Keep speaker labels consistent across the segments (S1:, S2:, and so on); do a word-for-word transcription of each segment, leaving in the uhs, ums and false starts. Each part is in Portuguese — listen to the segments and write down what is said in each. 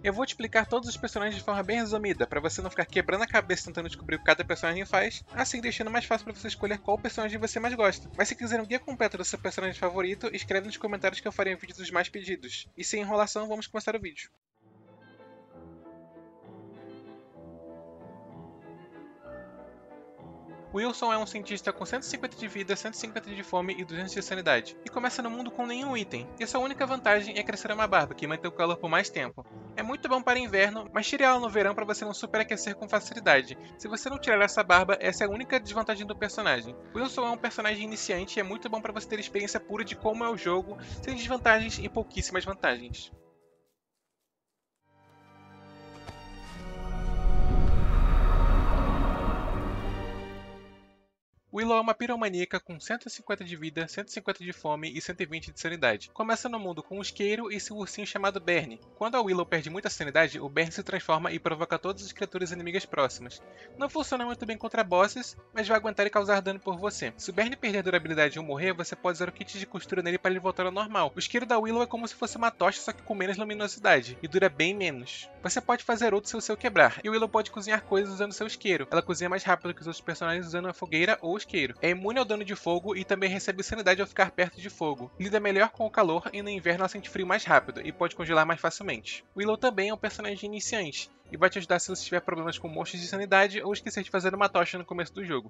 S1: Eu vou te explicar todos os personagens de forma bem resumida, para você não ficar quebrando a cabeça tentando descobrir o que cada personagem faz, assim deixando mais fácil para você escolher qual personagem você mais gosta. Mas se quiser um guia completo do seu personagem favorito, escreve nos comentários que eu farei um vídeo dos mais pedidos. E sem enrolação, vamos começar o vídeo. Wilson é um cientista com cento e cinquenta de vida, cento e cinquenta de fome e duzentos de sanidade, e começa no mundo com nenhum item, e sua única vantagem é crescer uma barba, que mantém o calor por mais tempo. É muito bom para inverno, mas tire ela no verão para você não superaquecer com facilidade. Se você não tirar essa barba, essa é a única desvantagem do personagem. Wilson é um personagem iniciante e é muito bom para você ter experiência pura de como é o jogo, sem desvantagens e pouquíssimas vantagens. Willow é uma piromaníaca com cento e cinquenta de vida, cento e cinquenta de fome e cento e vinte de sanidade. Começa no mundo com um isqueiro e seu ursinho chamado Bernie. Quando a Willow perde muita sanidade, o Bernie se transforma e provoca todas as criaturas inimigas próximas. Não funciona muito bem contra bosses, mas vai aguentar e causar dano por você. Se o Bernie perder a durabilidade ou morrer, você pode usar o kit de costura nele para ele voltar ao normal. O isqueiro da Willow é como se fosse uma tocha, só que com menos luminosidade, e dura bem menos. Você pode fazer outro se o seu quebrar, e Willow pode cozinhar coisas usando seu isqueiro. Ela cozinha mais rápido que os outros personagens usando a fogueira ou isqueiro. É imune ao dano de fogo e também recebe sanidade ao ficar perto de fogo. Lida melhor com o calor e no inverno ela sente frio mais rápido e pode congelar mais facilmente. Willow também é um personagem iniciante e vai te ajudar se você tiver problemas com monstros de sanidade ou esquecer de fazer uma tocha no começo do jogo.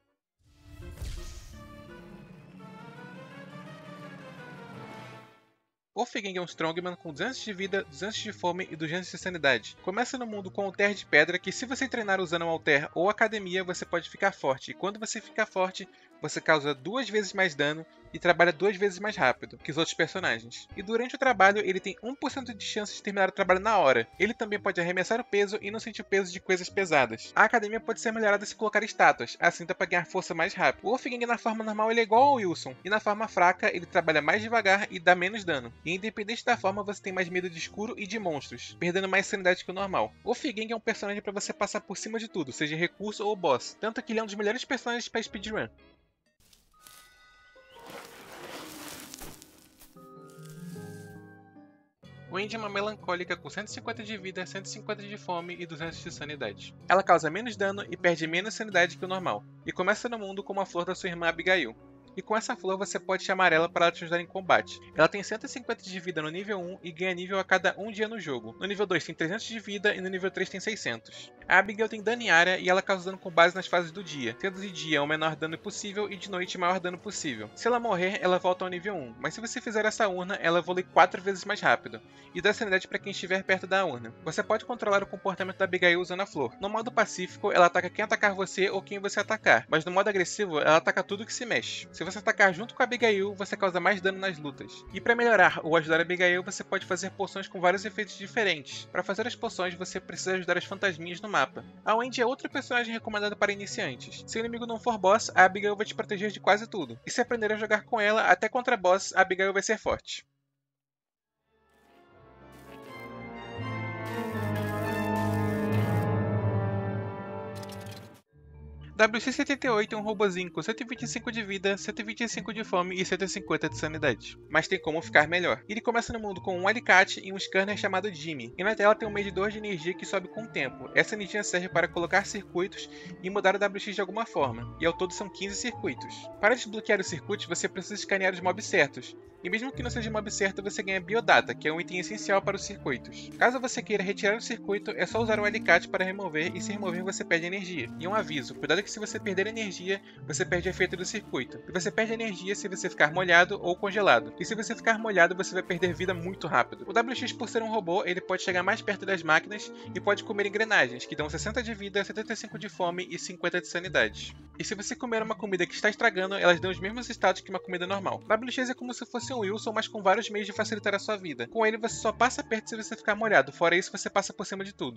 S1: Wolfgang é um Strongman com duzentos de vida, duzentos de fome e duzentos de sanidade. Começa no mundo com o Alter de Pedra, que se você treinar usando o Alter ou Academia, você pode ficar forte. E quando você ficar forte, você causa duas vezes mais dano e trabalha duas vezes mais rápido que os outros personagens. E durante o trabalho, ele tem um por cento de chance de terminar o trabalho na hora. Ele também pode arremessar o peso e não sentir o peso de coisas pesadas. A Academia pode ser melhorada se colocar estátuas, assim dá pra ganhar força mais rápido. O Wolfgang na forma normal ele é igual ao Wilson, e na forma fraca ele trabalha mais devagar e dá menos dano. E independente da forma, você tem mais medo de escuro e de monstros, perdendo mais sanidade que o normal. O Wolfgang é um personagem para você passar por cima de tudo, seja recurso ou boss, tanto que ele é um dos melhores personagens para speedrun. Wendy é uma melancólica com cento e cinquenta de vida, cento e cinquenta de fome e duzentos de sanidade. Ela causa menos dano e perde menos sanidade que o normal, e começa no mundo com uma flor da sua irmã Abigail. E com essa flor você pode chamar ela para ela te ajudar em combate. Ela tem cento e cinquenta de vida no nível um e ganha nível a cada um dia no jogo. No nível dois tem trezentos de vida e no nível três tem seiscentos. A Abigail tem dano em área e ela causa dano com base nas fases do dia, sendo de dia o menor dano possível e de noite o maior dano possível. Se ela morrer, ela volta ao nível um, mas se você fizer essa urna, ela evolui quatro vezes mais rápido, e dá sanidade para quem estiver perto da urna. Você pode controlar o comportamento da Abigail usando a flor. No modo pacífico, ela ataca quem atacar você ou quem você atacar, mas no modo agressivo, ela ataca tudo que se mexe. Se você atacar junto com a Abigail, você causa mais dano nas lutas. E para melhorar ou ajudar a Abigail, você pode fazer poções com vários efeitos diferentes. Para fazer as poções, você precisa ajudar as fantasminhas no mapa. A Wendy é outra personagem recomendada para iniciantes. Se o inimigo não for boss, a Abigail vai te proteger de quase tudo. E se aprender a jogar com ela, até contra boss, a Abigail vai ser forte. W C setenta e oito é um robozinho com cento e vinte e cinco de vida, cento e vinte e cinco de fome e cento e cinquenta de sanidade. Mas tem como ficar melhor. Ele começa no mundo com um alicate e um scanner chamado Jimmy. E na tela tem um medidor de energia que sobe com o tempo. Essa energia serve para colocar circuitos e mudar o W X de alguma forma. E ao todo são quinze circuitos. Para desbloquear os circuitos, você precisa escanear os mobs certos. E mesmo que não seja mob certo, você ganha Biodata, que é um item essencial para os circuitos. Caso você queira retirar o circuito, é só usar o alicate para remover, e se remover você perde energia. E um aviso, cuidado que se você perder energia, você perde o efeito do circuito. E você perde energia se você ficar molhado ou congelado. E se você ficar molhado, você vai perder vida muito rápido. O W X, por ser um robô, ele pode chegar mais perto das máquinas e pode comer engrenagens, que dão sessenta de vida, setenta e cinco de fome e cinquenta de sanidade. E se você comer uma comida que está estragando, elas dão os mesmos status que uma comida normal. O W X é como se fosse um Wilson, mas com vários meios de facilitar a sua vida. Com ele você só passa perto se você ficar molhado, fora isso você passa por cima de tudo.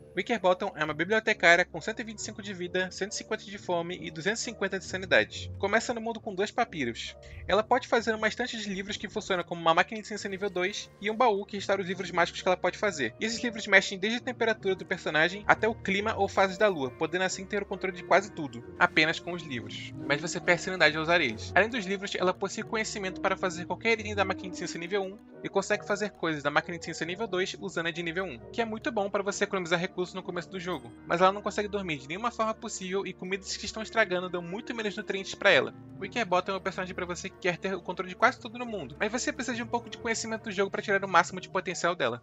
S1: Wickerbottom é uma bibliotecária com cento e vinte e cinco de vida, cento e cinquenta de fome e duzentos e cinquenta de sanidade. Começa no mundo com dois papiros. Ela pode fazer uma estante de livros que funciona como uma máquina de ciência nível dois e um baú que restaura os livros mágicos que ela pode fazer. E esses livros mexem desde a temperatura do personagem até o clima ou fases da lua, podendo assim ter o controle de quase tudo, apenas com os livros. Mas você perde sanidade ao usar eles. Além dos livros, ela possui conhecimento para fazer qualquer item da máquina de ciência nível um e consegue fazer coisas da máquina de ciência nível dois usando a de nível um, que é muito bom para você economizar recursos no começo do jogo, mas ela não consegue dormir de nenhuma forma possível e comidas que estão estragando dão muito menos nutrientes para ela. Wickerbottom é um personagem para você que quer ter o controle de quase tudo no mundo, mas você precisa de um pouco de conhecimento do jogo para tirar o máximo de potencial dela.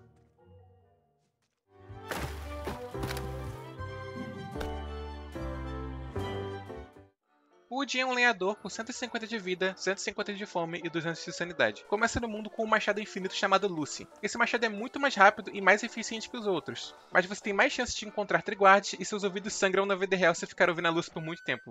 S1: Woody é um lenhador com cento e cinquenta de vida, cento e cinquenta de fome e duzentos de sanidade. Começa no mundo com um machado infinito chamado Lucy. Esse machado é muito mais rápido e mais eficiente que os outros, mas você tem mais chances de encontrar triguards e seus ouvidos sangram na vida real se ficar ouvindo a Lucy por muito tempo.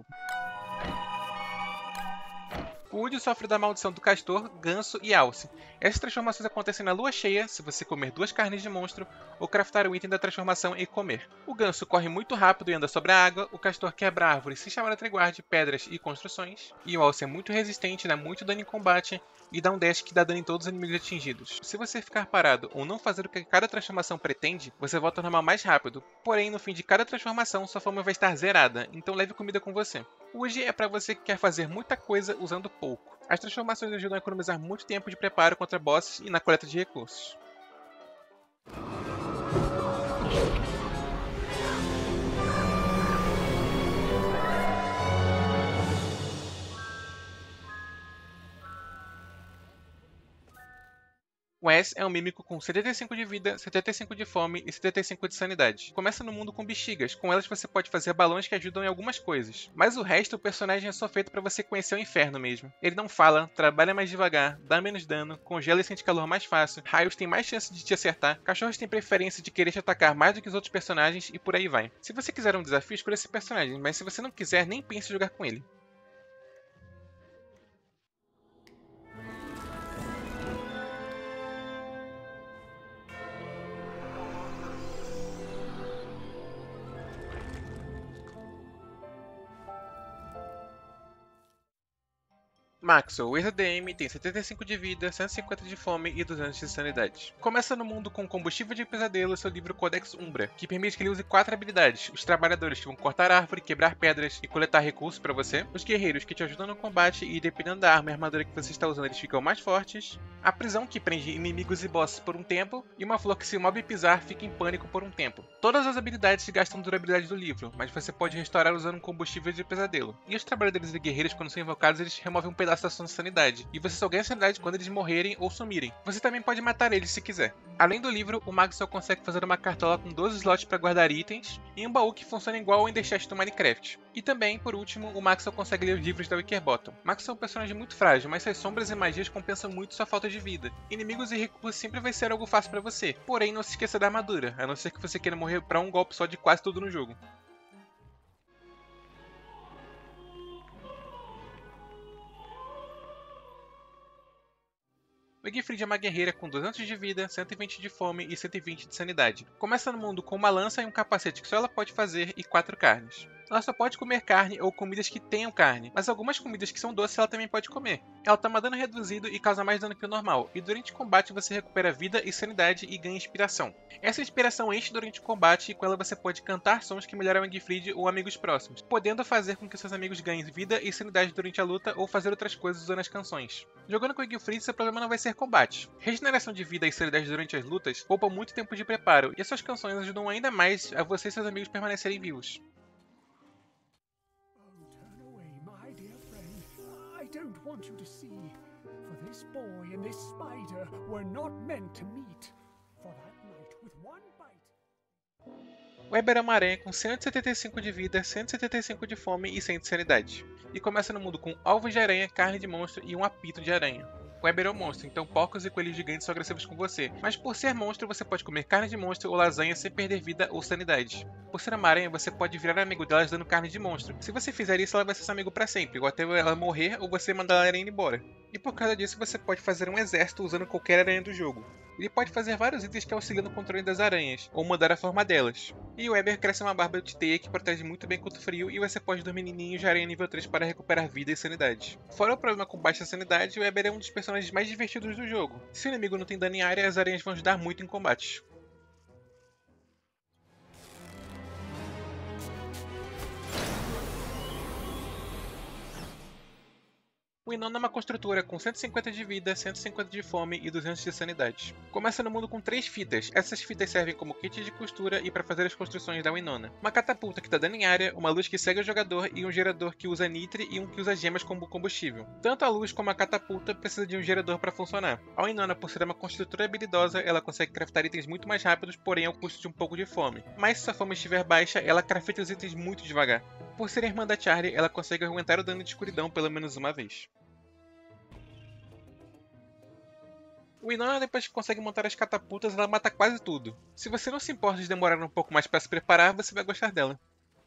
S1: O Woody sofre da maldição do castor, ganso e alce. Essas transformações acontecem na lua cheia, se você comer duas carnes de monstro, ou craftar o item da transformação e comer. O ganso corre muito rápido e anda sobre a água, o castor quebra árvores sem chamar a triguard, pedras e construções, e o alce é muito resistente, dá muito dano em combate, e dá um dash que dá dano em todos os inimigos atingidos. Se você ficar parado ou não fazer o que cada transformação pretende, você volta ao normal mais rápido, porém no fim de cada transformação sua fome vai estar zerada, então leve comida com você. O Woody é para você que quer fazer muita coisa usando pouco. As transformações ajudam a economizar muito tempo de preparo contra bosses e na coleta de recursos. Wes é um mímico com setenta e cinco de vida, setenta e cinco de fome e setenta e cinco de sanidade. Começa no mundo com bexigas, com elas você pode fazer balões que ajudam em algumas coisas. Mas o resto, o personagem é só feito para você conhecer o inferno mesmo. Ele não fala, trabalha mais devagar, dá menos dano, congela e sente calor mais fácil, raios têm mais chance de te acertar, cachorros têm preferência de querer te atacar mais do que os outros personagens e por aí vai. Se você quiser um desafio, escolha esse personagem, mas se você não quiser, nem pense em jogar com ele. Maxwell, o ex-A D M, tem setenta e cinco de vida, cento e cinquenta de fome e duzentos de sanidade. Começa no mundo com Combustível de Pesadelo e seu livro Codex Umbra, que permite que ele use quatro habilidades: os trabalhadores que vão cortar árvore, quebrar pedras e coletar recursos para você, os guerreiros que te ajudam no combate e dependendo da arma e armadura que você está usando eles ficam mais fortes, a prisão que prende inimigos e bosses por um tempo, e uma flor que se o mob pisar fica em pânico por um tempo. Todas as habilidades gastam durabilidade do livro, mas você pode restaurar usando um Combustível de Pesadelo. E os trabalhadores e guerreiros quando são invocados eles removem um pedaço da sua sanidade, e você só ganha sanidade quando eles morrerem ou sumirem. Você também pode matar eles se quiser. Além do livro, o mago só consegue fazer uma cartola com doze slots para guardar itens, e um baú que funciona igual ao Enderchest do Minecraft. E também, por último, o Maxwell consegue ler os livros da Wickerbottom. Maxwell é um personagem muito frágil, mas suas sombras e magias compensam muito sua falta de vida. Inimigos e recursos sempre vai ser algo fácil para você, porém não se esqueça da armadura, a não ser que você queira morrer para um golpe só de quase tudo no jogo. Wigfrid é uma guerreira com duzentos de vida, cento e vinte de fome e cento e vinte de sanidade. Começa no mundo com uma lança e um capacete que só ela pode fazer e quatro carnes. Ela só pode comer carne ou comidas que tenham carne, mas algumas comidas que são doces ela também pode comer. Ela toma dano reduzido e causa mais dano que o normal, e durante o combate você recupera vida e sanidade e ganha inspiração. Essa inspiração enche durante o combate e com ela você pode cantar sons que melhoram Wigfrid ou amigos próximos, podendo fazer com que seus amigos ganhem vida e sanidade durante a luta ou fazer outras coisas usando as canções. Jogando com Wigfrid, seu problema não vai ser combate. Regeneração de vida e sanidade durante as lutas poupam muito tempo de preparo, e as suas canções ajudam ainda mais a você e seus amigos permanecerem vivos.
S2: I don't want you to see, for this boy and this spider were not meant to meet. For that night, with one bite.
S1: Weber é uma aranha com cento e setenta e cinco de vida, cento e setenta e cinco de fome e cem de sanidade. E começa no mundo com ovos de aranha, carne de monstro e um apito de aranha. Weber é um monstro, então porcos e coelhos gigantes são agressivos com você, mas por ser monstro você pode comer carne de monstro ou lasanha sem perder vida ou sanidade. Por ser uma aranha, você pode virar amigo delas dando carne de monstro. Se você fizer isso, ela vai ser seu amigo pra sempre, ou até ela morrer ou você mandar a aranha embora. E por causa disso, você pode fazer um exército usando qualquer aranha do jogo. Ele pode fazer vários itens que auxiliam no controle das aranhas, ou mudar a forma delas. E o Weber cresce uma barba de teia que protege muito bem contra o frio, e você pode dormir em ninhos de aranha nível três para recuperar vida e sanidade. Fora o problema com baixa sanidade, o Weber é um dos personagens mais divertidos do jogo. Se o inimigo não tem dano em área, as aranhas vão ajudar muito em combate. O Inona é uma construtora com cento e cinquenta de vida, cento e cinquenta de fome e duzentos de sanidade. Começa no mundo com três fitas. Essas fitas servem como kit de costura e para fazer as construções da Winona. Uma catapulta que dá dano em área, uma luz que segue o jogador e um gerador que usa nitre e um que usa gemas como combustível. Tanto a luz como a catapulta precisa de um gerador para funcionar. A Winona, por ser uma construtora habilidosa, ela consegue craftar itens muito mais rápidos, porém ao custo de um pouco de fome. Mas se sua fome estiver baixa, ela crafta os itens muito devagar. Por ser irmã da Charlie, ela consegue aumentar o dano de escuridão pelo menos uma vez. O Inona, depois que consegue montar as catapultas, ela mata quase tudo. Se você não se importa de demorar um pouco mais para se preparar, você vai gostar dela.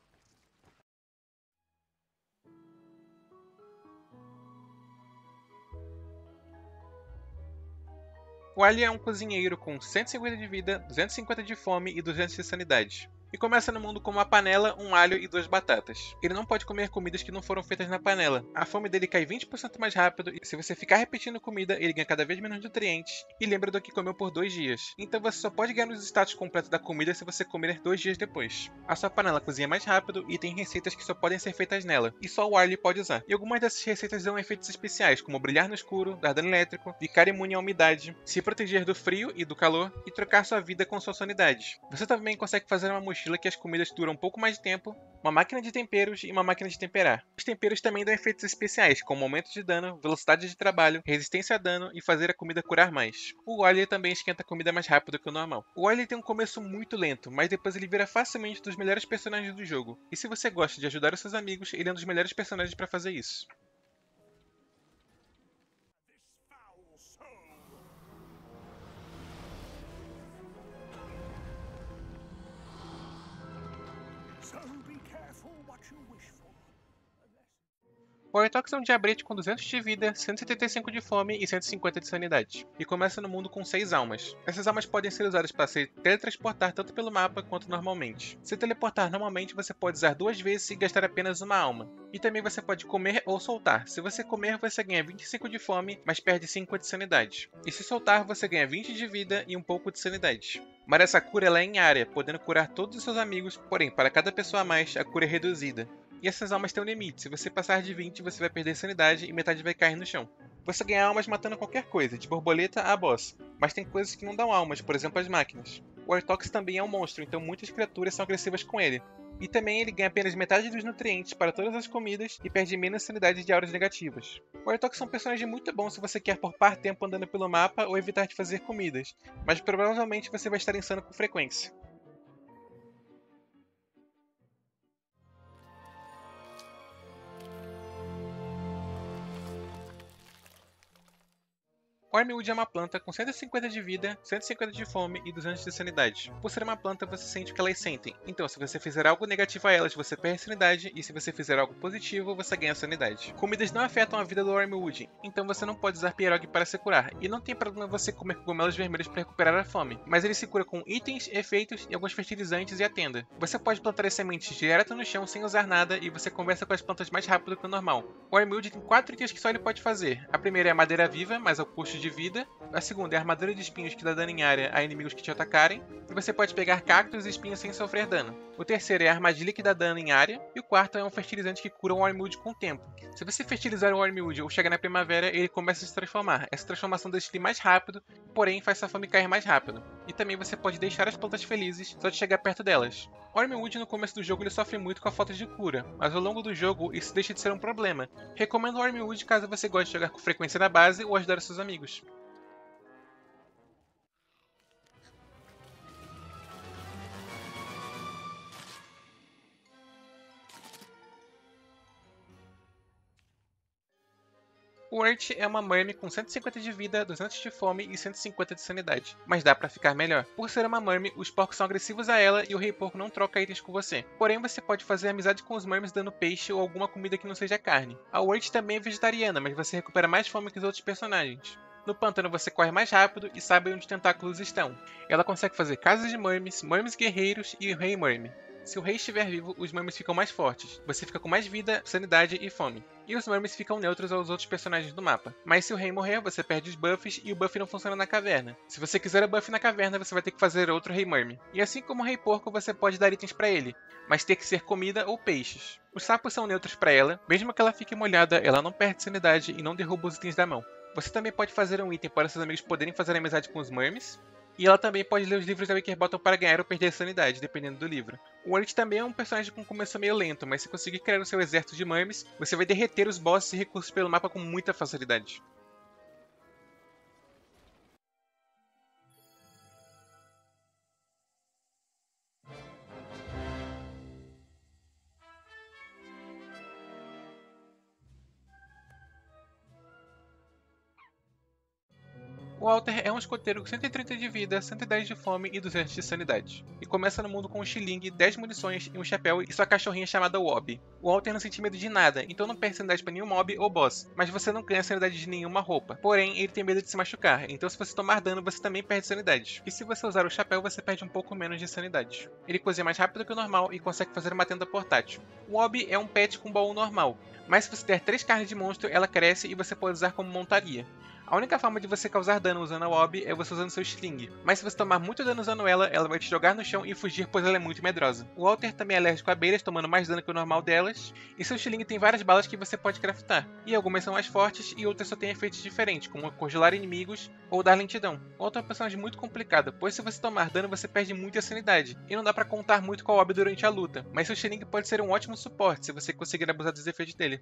S1: O Ali é um cozinheiro com cento e cinquenta de vida, duzentos e cinquenta de fome e duzentos de sanidade. E começa no mundo com uma panela, um alho e duas batatas. Ele não pode comer comidas que não foram feitas na panela. A fome dele cai vinte por cento mais rápido e se você ficar repetindo comida, ele ganha cada vez menos nutrientes e lembra do que comeu por dois dias. Então você só pode ganhar os status completos da comida se você comer dois dias depois. A sua panela cozinha mais rápido e tem receitas que só podem ser feitas nela, e só o alho pode usar. E algumas dessas receitas dão efeitos especiais, como brilhar no escuro, dar dano elétrico, ficar imune à umidade, se proteger do frio e do calor e trocar sua vida com sua sanidade. Você também consegue fazer uma mochila que as comidas duram um pouco mais de tempo, uma máquina de temperos e uma máquina de temperar. Os temperos também dão efeitos especiais, como aumento de dano, velocidade de trabalho, resistência a dano e fazer a comida curar mais. O óleo também esquenta a comida mais rápido que o normal. O óleo tem um começo muito lento, mas depois ele vira facilmente dos melhores personagens do jogo. E se você gosta de ajudar os seus amigos, ele é um dos melhores personagens para fazer isso. O Wartox é um diabrete com duzentos de vida, cento e setenta e cinco de fome e cento e cinquenta de sanidade, e começa no mundo com seis almas. Essas almas podem ser usadas para se teletransportar tanto pelo mapa quanto normalmente. Se teleportar normalmente, você pode usar duas vezes e gastar apenas uma alma. E também você pode comer ou soltar. Se você comer, você ganha vinte e cinco de fome, mas perde cinco de sanidade. E se soltar, você ganha vinte de vida e um pouco de sanidade. Mas essa cura ela é em área, podendo curar todos os seus amigos, porém, para cada pessoa a mais, a cura é reduzida. E essas almas têm um limite, se você passar de vinte, você vai perder sanidade e metade vai cair no chão. Você ganha almas matando qualquer coisa, de borboleta a boss, mas tem coisas que não dão almas, por exemplo as máquinas. O Wartox também é um monstro, então muitas criaturas são agressivas com ele. E também ele ganha apenas metade dos nutrientes para todas as comidas e perde menos sanidade de auras negativas. O Wartox é um personagem muito bom se você quer poupar tempo andando pelo mapa ou evitar de fazer comidas, mas provavelmente você vai estar insano com frequência. O Armwood é uma planta com cento e cinquenta de vida, cento e cinquenta de fome e duzentos de sanidade. Por ser uma planta, você sente o que elas sentem. Então, se você fizer algo negativo a elas, você perde sanidade, e se você fizer algo positivo, você ganha sanidade. Comidas não afetam a vida do Armwood, então você não pode usar Pierog para se curar, e não tem problema você comer cogumelos vermelhos para recuperar a fome, mas ele se cura com itens, efeitos e alguns fertilizantes e a tenda. Você pode plantar as sementes direto no chão sem usar nada, e você conversa com as plantas mais rápido que o normal. O Armwood tem quatro itens que só ele pode fazer. A primeira é a madeira viva, mas ao custo de vida. A segunda é a armadura de espinhos que dá dano em área a inimigos que te atacarem. E você pode pegar cactos e espinhos sem sofrer dano. O terceiro é a armadilha que dá dano em área. E o quarto é um fertilizante que cura o Wormwood com o tempo. Se você fertilizar o Wormwood ou chegar na primavera, ele começa a se transformar. Essa transformação deixa ele mais rápido, porém faz sua fome cair mais rápido. E também você pode deixar as plantas felizes só de chegar perto delas. O Wormwood no começo do jogo ele sofre muito com a falta de cura, mas ao longo do jogo isso deixa de ser um problema. Recomendo o Wormwood caso você goste de jogar com frequência na base ou ajudar os seus amigos. O Urt é uma Murmy com cento e cinquenta de vida, duzentos de fome e cento e cinquenta de sanidade, mas dá pra ficar melhor. Por ser uma Murmy, os porcos são agressivos a ela e o Rei Porco não troca itens com você. Porém, você pode fazer amizade com os Murmys dando peixe ou alguma comida que não seja carne. A Urt também é vegetariana, mas você recupera mais fome que os outros personagens. No pântano você corre mais rápido e sabe onde os tentáculos estão. Ela consegue fazer casas de Murmys, Murmys guerreiros e o Rei Murmy. Se o rei estiver vivo, os Murmys ficam mais fortes. Você fica com mais vida, sanidade e fome. E os Murmys ficam neutros aos outros personagens do mapa. Mas se o rei morrer, você perde os buffs e o buff não funciona na caverna. Se você quiser o buff na caverna, você vai ter que fazer outro Rei Murmy. E assim como o Rei Porco, você pode dar itens pra ele, mas ter que ser comida ou peixes. Os sapos são neutros pra ela, mesmo que ela fique molhada, ela não perde sanidade e não derruba os itens da mão. Você também pode fazer um item para seus amigos poderem fazer amizade com os Murmys. E ela também pode ler os livros da Wikerbottom para ganhar ou perder sanidade, dependendo do livro. O Urt também é um personagem com começo meio lento, mas se conseguir criar o seu exército de Murmys, você vai derreter os bosses e recursos pelo mapa com muita facilidade. O Walter é um escoteiro com cento e trinta de vida, cento e dez de fome e duzentos de sanidade. E começa no mundo com um xilingue, dez munições e um chapéu e sua cachorrinha chamada Wob. O Walter não sente medo de nada, então não perde sanidade para nenhum mob ou boss, mas você não ganha sanidade de nenhuma roupa. Porém, ele tem medo de se machucar, então se você tomar dano você também perde sanidade. E se você usar o chapéu você perde um pouco menos de sanidade. Ele cozinha mais rápido que o normal e consegue fazer uma tenda portátil. O Wob é um pet com baú normal, mas se você der três carnes de monstro ela cresce e você pode usar como montaria. A única forma de você causar dano usando a Wob é você usando seu sling, mas se você tomar muito dano usando ela, ela vai te jogar no chão e fugir pois ela é muito medrosa. O Walter também é alérgico a abelhas, tomando mais dano que o normal delas, e seu sling tem várias balas que você pode craftar, e algumas são mais fortes e outras só têm efeitos diferentes, como congelar inimigos ou dar lentidão. O Walter é um personagem muito complicado, pois se você tomar dano você perde muita sanidade, e não dá pra contar muito com a Wob durante a luta, mas seu sling pode ser um ótimo suporte se você conseguir abusar dos efeitos dele.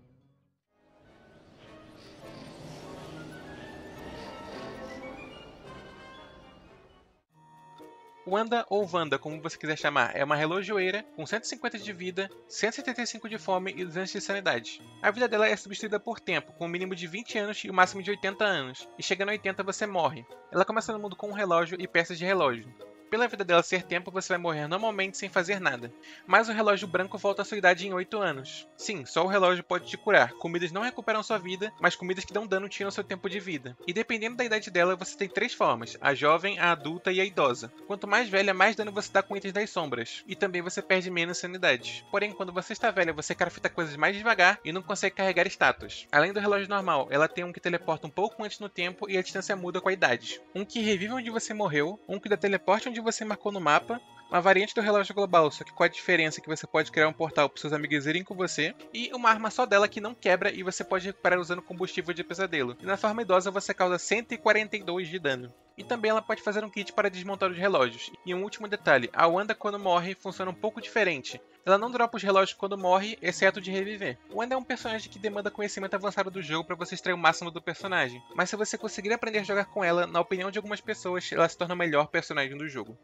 S1: Wanda, ou Wanda, como você quiser chamar, é uma relojoeira com cento e cinquenta de vida, cento e setenta e cinco de fome e duzentos de sanidade. A vida dela é substituída por tempo, com um mínimo de vinte anos e o um máximo de oitenta anos, e chegando a oitenta você morre. Ela começa no mundo com um relógio e peças de relógio. Pela vida dela ser tempo, você vai morrer normalmente sem fazer nada. Mas o relógio branco volta à sua idade em oito anos. Sim, só o relógio pode te curar. Comidas não recuperam sua vida, mas comidas que dão dano tiram seu tempo de vida. E dependendo da idade dela, você tem três formas: a jovem, a adulta e a idosa. Quanto mais velha, mais dano você dá com itens das sombras. E também você perde menos sanidade. Porém, quando você está velha, você crafta coisas mais devagar e não consegue carregar status. Além do relógio normal, ela tem um que teleporta um pouco antes no tempo e a distância muda com a idade. Um que revive onde você morreu, um que dá teleporte onde você marcou no mapa, uma variante do relógio global, só que com a diferença que você pode criar um portal para seus amigos irem com você, e uma arma só dela que não quebra e você pode recuperar usando combustível de pesadelo. E na forma idosa você causa cento e quarenta e dois de dano. E também ela pode fazer um kit para desmontar os relógios. E um último detalhe, a Wanda quando morre funciona um pouco diferente. Ela não dropa os relógios quando morre, exceto de reviver. Wanda é um personagem que demanda conhecimento avançado do jogo para você extrair o máximo do personagem. Mas se você conseguir aprender a jogar com ela, na opinião de algumas pessoas, ela se torna o melhor personagem do jogo.